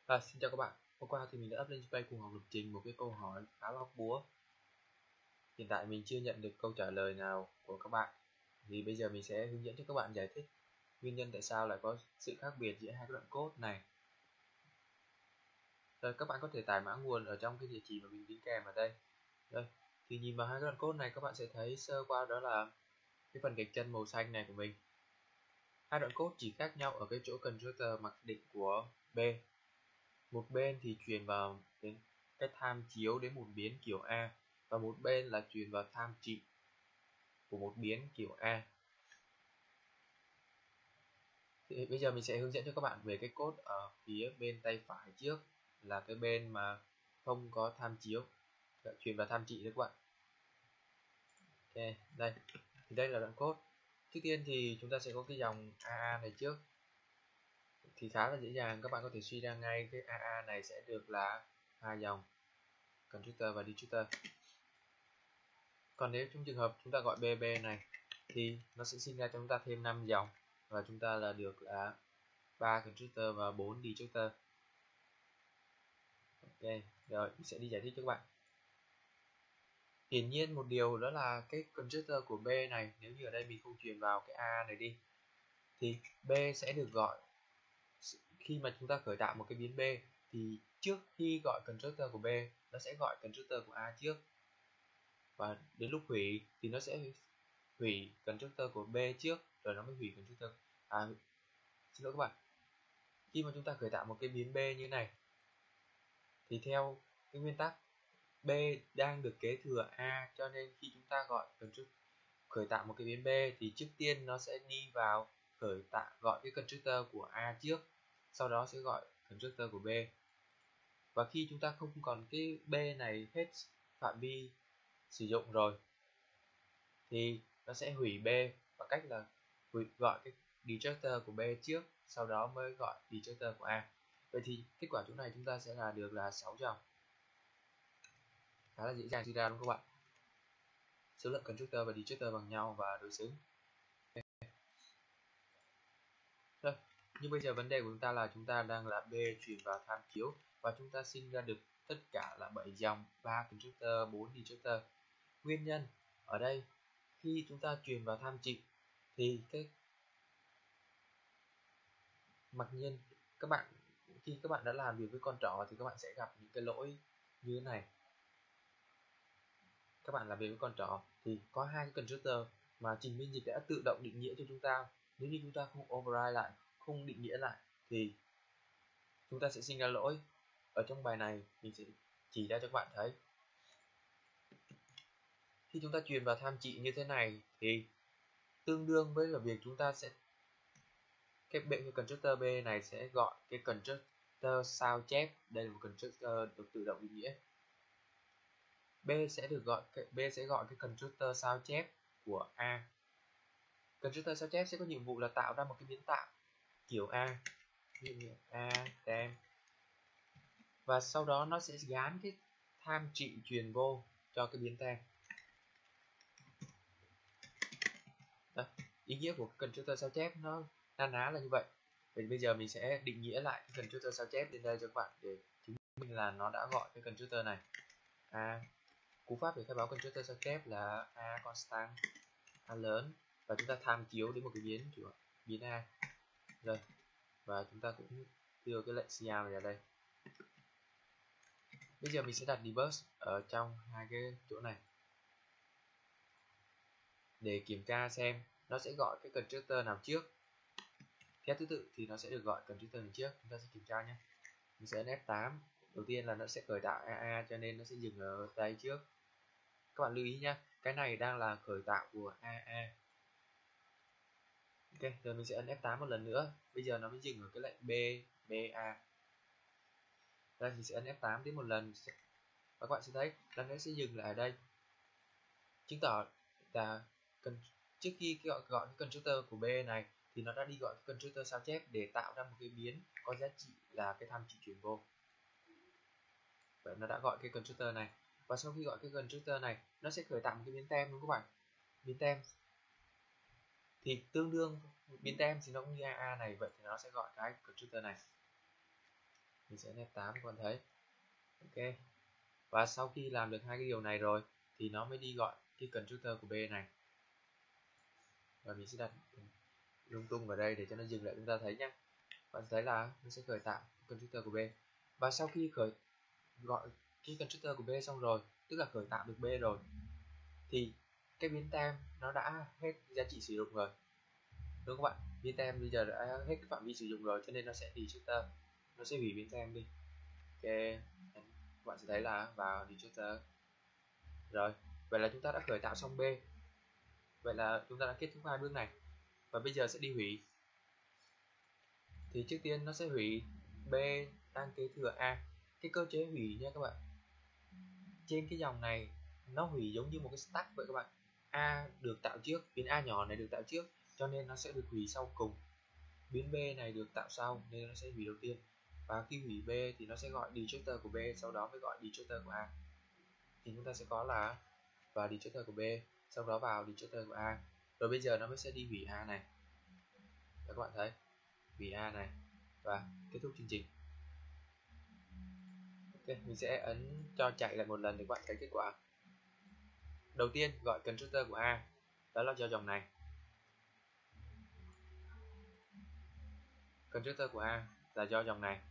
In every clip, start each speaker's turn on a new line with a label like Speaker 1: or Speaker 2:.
Speaker 1: Xin chào các bạn. Hôm qua thì mình đã up lên Play cùng học lập trình một cái câu hỏi khá là hóc búa. Hiện tại mình chưa nhận được câu trả lời nào của các bạn. Thì bây giờ mình sẽ hướng dẫn cho các bạn giải thích nguyên nhân tại sao lại có sự khác biệt giữa hai cái đoạn code này. Rồi các bạn có thể tải mã nguồn ở trong cái địa chỉ mà mình đính kèm ở đây. Đây, thì nhìn vào hai cái đoạn code này các bạn sẽ thấy sơ qua đó là cái phần gạch chân màu xanh này của mình. Hai đoạn code chỉ khác nhau ở cái chỗ constructor mặc định của B. Một bên thì truyền vào đến cái tham chiếu đến một biến kiểu A và một bên là truyền vào tham trị của một biến kiểu A. Thì bây giờ mình sẽ hướng dẫn cho các bạn về cái code ở phía bên tay phải trước, là cái bên mà không có tham chiếu, truyền vào tham trị đấy các bạn. Ok, đây thì đây là đoạn code. Trước tiên thì chúng ta sẽ có cái dòng AA này trước, thì khá là dễ dàng, các bạn có thể suy ra ngay cái AA này sẽ được là hai dòng constructor và destructor. Còn nếu trong trường hợp chúng ta gọi BB này thì nó sẽ sinh ra cho chúng ta thêm 5 dòng và chúng ta là được là 3 constructor và 4 destructor. Ok, rồi mình sẽ đi giải thích cho các bạn. Hiển nhiên một điều đó là cái constructor của B này, nếu như ở đây mình không truyền vào cái A này đi thì B sẽ được gọi, khi mà chúng ta khởi tạo một cái biến B thì trước khi gọi constructor của B nó sẽ gọi constructor của A trước, và đến lúc hủy thì nó sẽ hủy constructor của B trước rồi nó mới hủy constructor. Xin lỗi các bạn, khi mà chúng ta khởi tạo một cái biến B như này thì theo cái nguyên tắc B đang được kế thừa A, cho nên khi chúng ta gọi khởi tạo một cái biến B thì trước tiên nó sẽ đi vào khởi tạo gọi cái constructor của A trước, sau đó sẽ gọi constructor của B. Và khi chúng ta không còn cái B này hết phạm vi sử dụng rồi thì nó sẽ hủy B bằng cách là gọi cái destructor của B trước, sau đó mới gọi destructor của A. Vậy thì kết quả chỗ này chúng ta sẽ là được là 6 dòng. Khá là dễ dàng suy ra đúng không các bạn? Số lượng constructor và destructor bằng nhau và đối xứng. Rồi, nhưng bây giờ vấn đề của chúng ta là chúng ta đang là B chuyển vào tham chiếu và chúng ta sinh ra được tất cả là 7 dòng, 3 constructor, 4 destructor. Nguyên nhân ở đây khi chúng ta truyền vào tham trị thì cái mặc nhiên các bạn khi các bạn đã làm việc với con trỏ thì các bạn sẽ gặp những cái lỗi như thế này. Các bạn làm việc với con trỏ thì có hai cái constructor mà trình biên dịch đã tự động định nghĩa cho chúng ta. Nếu như chúng ta không override lại, không định nghĩa lại thì chúng ta sẽ sinh ra lỗi. Ở trong bài này mình sẽ chỉ ra cho các bạn thấy. Khi chúng ta truyền vào tham trị như thế này thì tương đương với là việc chúng ta sẽ cái constructor B này sẽ gọi cái constructor sao chép, đây là một constructor được tự động định nghĩa. B sẽ gọi cái constructor sao chép của A. Constructor sao chép sẽ có nhiệm vụ là tạo ra một cái biến tạo kiểu A, ví dụ như A tem, và sau đó nó sẽ gán cái tham trị truyền vô cho cái biến tem. Đó, ý nghĩa của constructor sao chép nó na ná là như vậy. Vậy bây giờ mình sẽ định nghĩa lại cái constructor sao chép lên đây cho các bạn để chứng minh là nó đã gọi cái constructor này. Cú pháp để khai báo constructor sao chép là A constant, A lớn, và chúng ta tham chiếu đến một cái biến A. Rồi, và chúng ta cũng đưa cái lệnh CA vào đây. Bây giờ mình sẽ đặt debug ở trong hai cái chỗ này để kiểm tra xem nó sẽ gọi cái constructor nào trước. Theo thứ tự thì nó sẽ được gọi constructor nào trước. Chúng ta sẽ kiểm tra nhé. Mình sẽ ấn F8. Đầu tiên là nó sẽ khởi tạo AA cho nên nó sẽ dừng ở đây trước. Các bạn lưu ý nhé, cái này đang là khởi tạo của AA. Ok, rồi mình sẽ ấn F8 một lần nữa. Bây giờ nó mới dừng ở cái lệnh BA. Đây, mình sẽ ấn F8 đến một lần và các bạn sẽ thấy là nó sẽ dừng lại ở đây, chứng tỏ là trước khi gọi cái constructor của B này thì nó đã đi gọi cái constructor sao chép để tạo ra một cái biến có giá trị là cái tham trị truyền vô. Vậy nó đã gọi cái constructor này, và sau khi gọi cái constructor này nó sẽ khởi tạo một cái biến tem đúng không các bạn? Biến tem thì tương đương biến tem thì nó cũng như AA này, vậy thì nó sẽ gọi cái constructor này. mình sẽ tab 8 các bạn thấy. Ok, và sau khi làm được hai cái điều này rồi thì nó mới đi gọi cái constructor của B này, và mình sẽ đặt lung tung vào đây để cho nó dừng lại, chúng ta thấy nhé. Bạn thấy là nó sẽ khởi tạo constructor của B, và sau khi gọi cái constructor của B xong rồi, tức là khởi tạo được B rồi, thì cái biến tem nó đã hết giá trị sử dụng rồi, đúng không bạn? Biến tem bây giờ đã hết cái phạm vi sử dụng rồi, cho nên nó sẽ destructor, nó sẽ hủy biến tem đi. Ok, bạn sẽ thấy là vào destructor rồi. Vậy là chúng ta đã khởi tạo xong B, vậy là chúng ta đã kết thúc hai bước này, và bây giờ sẽ đi hủy. Thì trước tiên nó sẽ hủy B đang kế thừa A. Cái cơ chế hủy nha các bạn, trên cái dòng này nó hủy giống như một cái stack vậy các bạn. A được tạo trước, biến A nhỏ này được tạo trước, cho nên nó sẽ được hủy sau cùng. Biến B này được tạo sau nên nó sẽ hủy đầu tiên, và khi hủy B thì nó sẽ gọi destructor của B, sau đó mới gọi destructor của A. Thì chúng ta sẽ có là vào destructor của B, sau đó vào destructor của A, rồi bây giờ nó mới sẽ đi hủy A này. Các bạn thấy hủy A này và kết thúc chương trình. Ok, mình sẽ ấn cho chạy lại một lần để các bạn thấy kết quả. Đầu tiên gọi constructor của A, đó là cho dòng này. Constructor của A là do dòng này.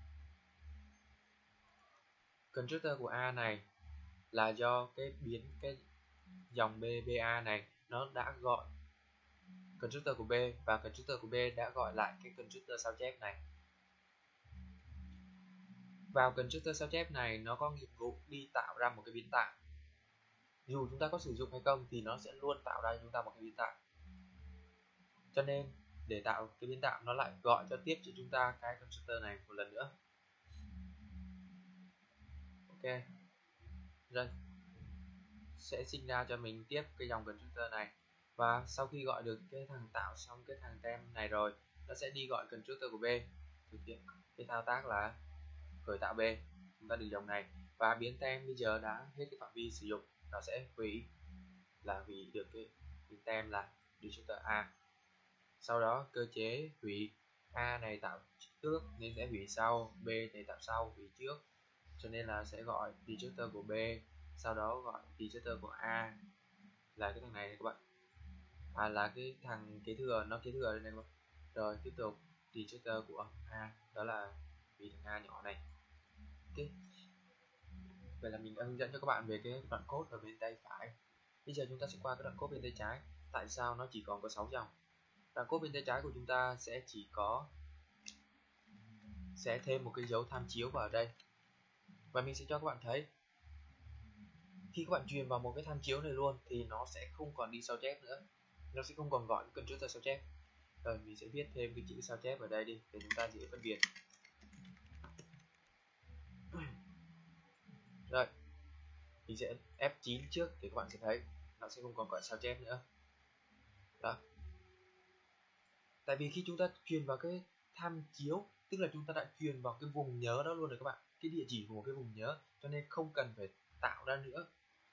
Speaker 1: Constructor của A này là do cái biến cái dòng BBA này nó đã gọi constructor của B, và constructor của B đã gọi lại cái constructor sao chép này. Vào constructor sao chép này nó có nhiệm vụ đi tạo ra một cái biến tạng. Dù chúng ta có sử dụng hay không thì nó sẽ luôn tạo ra cho chúng ta một cái biến tạng. Cho nên để tạo cái biến tạng nó lại gọi cho tiếp cho chúng ta cái constructor này một lần nữa. Ok, rồi sẽ sinh ra cho mình tiếp cái dòng constructor này, và sau khi gọi được cái thằng tạo xong cái thằng tem này rồi, nó sẽ đi gọi constructor của B, thực hiện cái thao tác là khởi tạo B. Chúng ta được dòng này, và biến tem bây giờ đã hết cái phạm vi sử dụng, nó sẽ hủy được cái biến tem là destructor A. Sau đó cơ chế hủy A này tạo trước nên sẽ hủy sau, B này tạo sau hủy trước, cho nên là sẽ gọi destructor của B, sau đó gọi destructor của A là cái thằng này các bạn, là cái thằng kế thừa, nó kế thừa đây này các bạn. Rồi tiếp tục destructor của A, đó là vì thằng A nhỏ này. Ok, vậy là mình đã hướng dẫn cho các bạn về cái đoạn code ở bên tay phải. Bây giờ chúng ta sẽ qua cái đoạn code bên tay trái. Tại sao nó chỉ còn có 6 dòng? Đoạn code bên tay trái của chúng ta sẽ thêm một cái dấu tham chiếu vào đây, và mình sẽ cho các bạn thấy khi các bạn truyền vào một cái tham chiếu này luôn thì nó sẽ không còn đi sao chép nữa, nó sẽ không còn gọi cái constructor sao chép. Rồi mình sẽ viết thêm cái chữ sao chép ở đây đi để chúng ta dễ phân biệt. Rồi mình sẽ F9 trước để các bạn sẽ thấy nó sẽ không còn gọi sao chép nữa. Đó, tại vì khi chúng ta truyền vào cái tham chiếu, tức là chúng ta đã truyền vào cái vùng nhớ đó luôn rồi các bạn, cái địa chỉ của một cái vùng nhớ, cho nên không cần phải tạo ra nữa.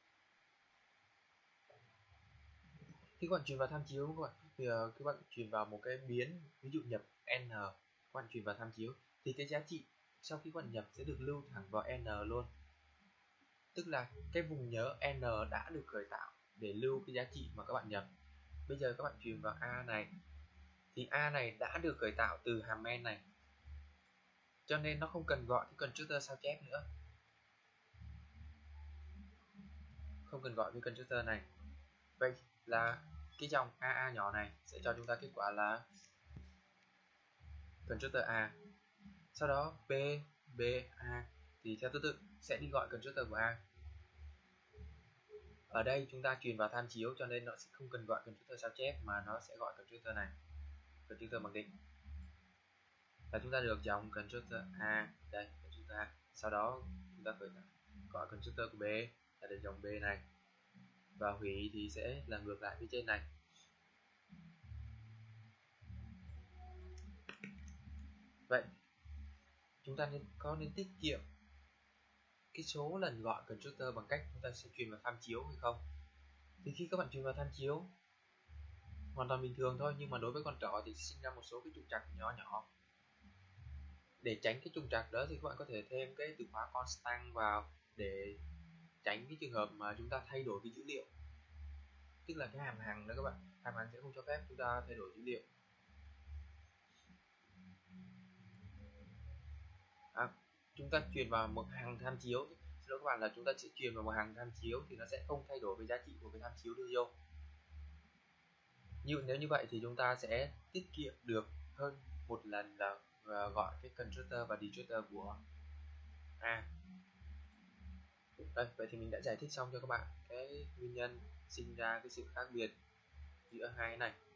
Speaker 1: Khi các bạn truyền vào tham chiếu các bạn, thì các bạn truyền vào một cái biến, ví dụ nhập n, các bạn truyền vào tham chiếu thì cái giá trị sau khi các bạn nhập sẽ được lưu thẳng vào n luôn, tức là cái vùng nhớ n đã được khởi tạo để lưu cái giá trị mà các bạn nhập. Bây giờ các bạn truyền vào a này thì a này đã được khởi tạo từ hàm main này, cho nên nó không cần gọi cái constructor sao chép nữa, không cần gọi cái constructor này. Vậy là cái dòng AA nhỏ này sẽ cho chúng ta kết quả là constructor A. Sau đó B, B, A thì theo thứ tự sẽ đi gọi constructor của A. Ở đây chúng ta truyền vào tham chiếu cho nên nó sẽ không cần gọi constructor sao chép mà nó sẽ gọi constructor này, constructor mặc định. Và chúng ta được dòng constructor A, đây constructor A. Sau đó chúng ta gọi constructor của B là được dòng B này, và hủy thì sẽ là ngược lại phía trên này. Vậy chúng ta nên tiết kiệm cái số lần gọi constructor bằng cách chúng ta sẽ truyền vào tham chiếu hay không? Thì khi các bạn truyền vào tham chiếu hoàn toàn bình thường thôi, nhưng mà đối với con trỏ thì sinh ra một số cái trục trặc nhỏ nhỏ. Để tránh cái trục trặc đó thì các bạn có thể thêm cái từ khóa constant vào để tránh cái trường hợp mà chúng ta thay đổi cái dữ liệu, tức là cái hàm hằng đó các bạn, hàm hằng sẽ không cho phép chúng ta thay đổi dữ liệu. Chúng ta truyền vào một hàng tham chiếu, xin lỗi các bạn, là chúng ta sẽ truyền vào một hàng tham chiếu thì nó sẽ không thay đổi cái giá trị của cái tham chiếu đưa vô. Nếu như vậy thì chúng ta sẽ tiết kiệm được hơn một lần là gọi cái constructor và destructor của A. Đây, vậy thì mình đã giải thích xong cho các bạn cái nguyên nhân sinh ra cái sự khác biệt giữa hai cái này.